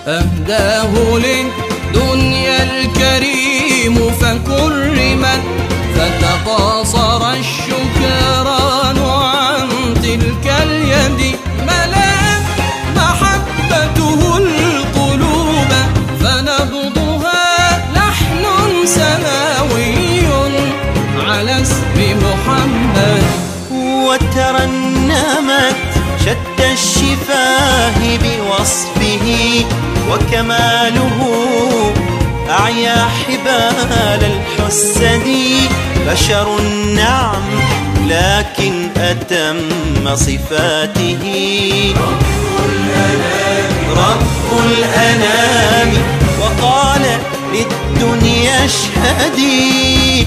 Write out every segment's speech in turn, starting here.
أهداه للدنيا الكريم فكرمت، فتقاصر الشكران عن تلك اليد. ملأت محبته القلوب فنبضها لحن سماوي على اسم محمد. وترنمت شتى الشفاه بوصفه، وكماله أعيا حبال الحسد. بشر نعم لكن أتم صفاته، رب الأنام وقال للدنيا اشهدي.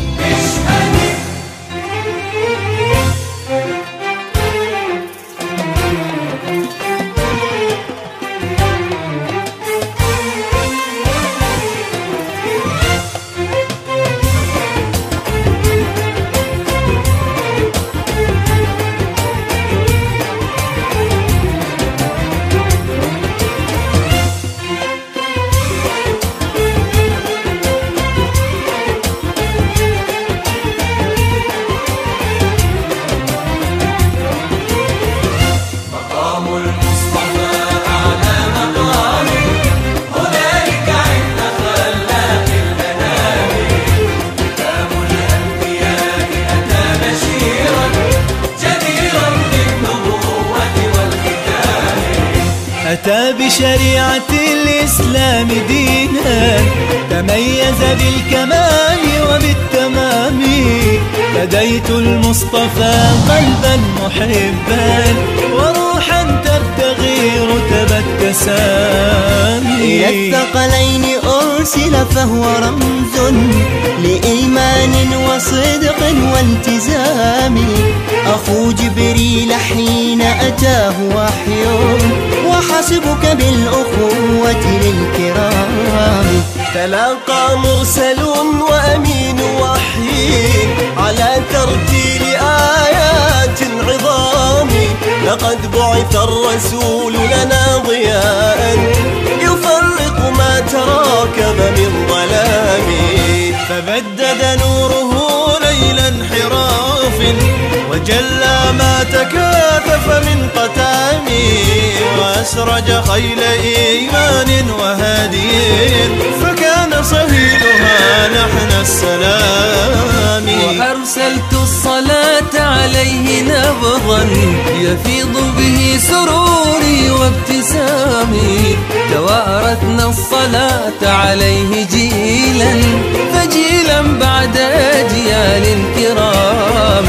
أتى بشريعة الإسلام دينا، تميز بالكمال وبالتمام. فديت المصطفى قلبا محبا، وروحا تبتغي رتب التسامي. إلى الثقلين أرسل فهو رمز لإيمان وصدق والتزام. أخو جبريل حين أتاه وحي، وحسبك بالأخوة للكرام. تلاقى مرسل وأمين وحي على ترتيل آيات عظام. لقد بعث الرسول لنا ضياء، يفرق ما تراكم من ظلام. فبدد نوره ليل انحراف، وجلى ما تكاثف من قتام. وأسرج خيل إيمان وهادي، فكان صهيلها لحن السلام. وأرسلت الصلاة عليه نبضا يفيض به سروري وابتسامي. توارثنا الصلاة عليه جيلا فجيلا بعد أجيال كرام.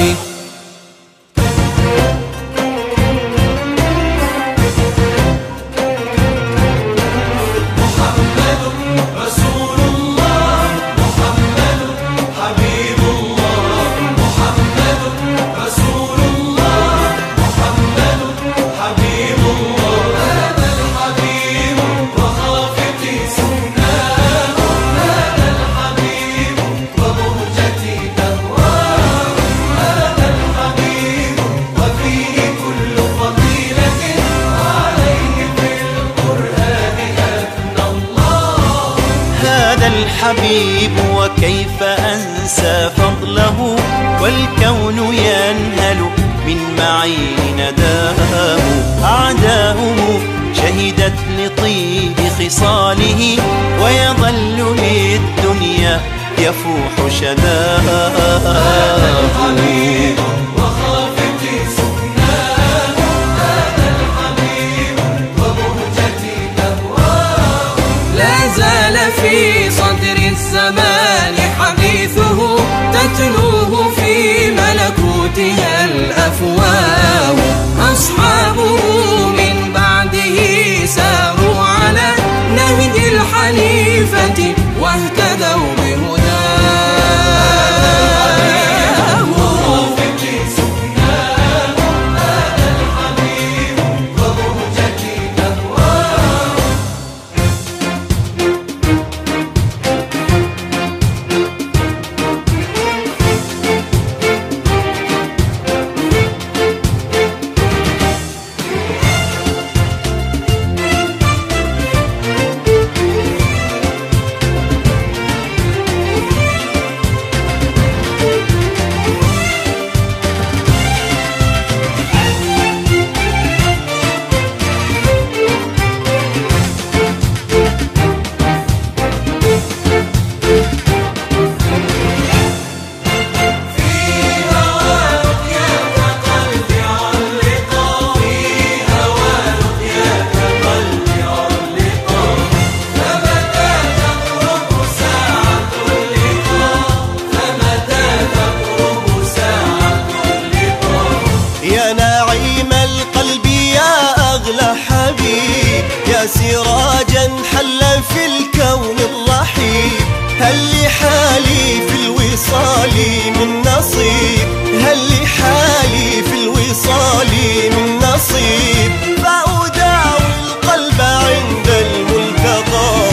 الحبيب وكيف أنسى فضله، والكون ينهل من معين نداه. أعداؤه شهدت لطيب خصاله، ويظل للدنيا يفوح شداه. في صدر الزمان حديثه، تتلوه في ملكوتها الأفواه. أصحابه من بعده ساروا على نهج الحنيفة، واهتدوا بهداه. لي من نصيب، هل لحالي في الوصال من نصيب، فأداوي القلب عند الملتقى.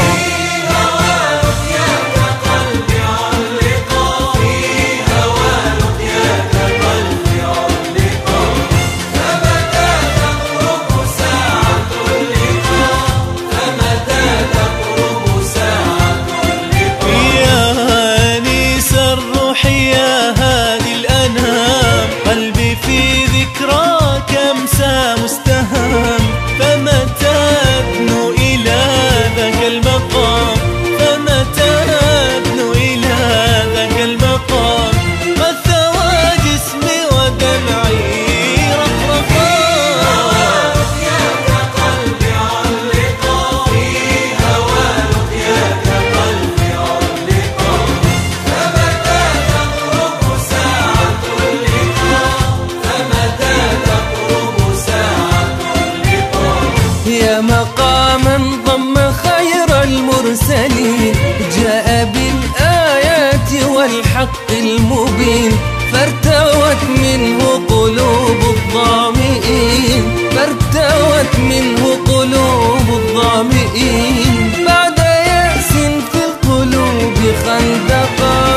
مقاما ضم خير المرسلين، جاء بالآيات والحق المبين، فارتوت منه قلوب الظامئين، فارتوت منه قلوب الظامئين، بعد يأس في القلوب خندقا.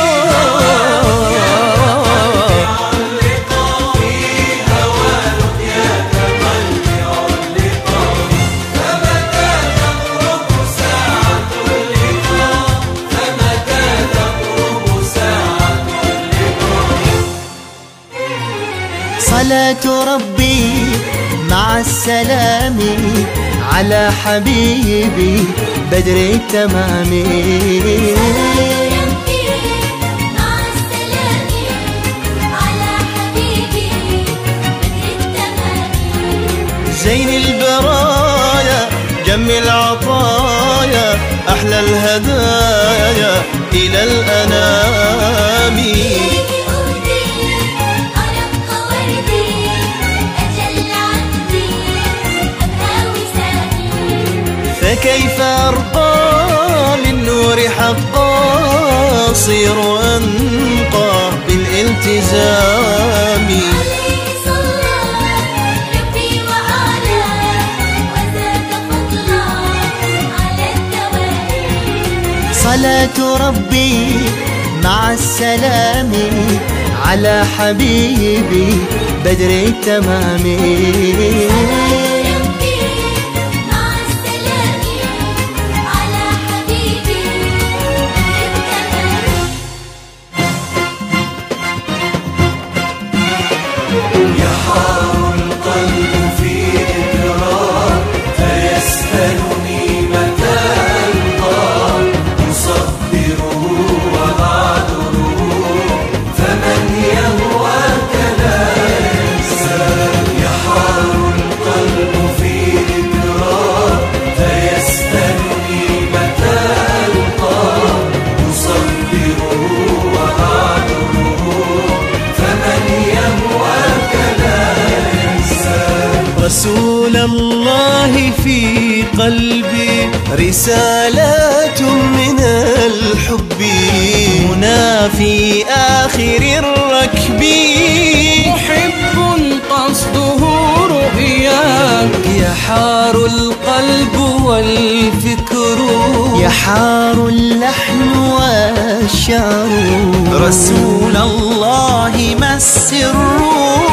صلاة ربي مع السلام على حبيبي بدر التمام. زين البرايا جم العطايا أحلى الهدايا إلى الأنام. فكيف أرضى للنور حقا، صير أنقى بالالتزام. عليه صلى ربي وعلى وزاد فضلا على الدوام. صلاة ربي مع السلام على حبيبي بدر التمام. يحار القلب في إدراك فيسألني متى ألقى، أصبره وأعذره فمن يهواك لا ينسى. يحار القلب في إدراك فيسألني متى ألقى، أصبره وأعذره فمن يهواك لا ينسى. رسول الله في قلبي رسالات من الحب، هنا في آخر الركب. محب قصده رؤياك، يحار القلب والفكر، يحار اللحن والشعر. رسول الله ما السر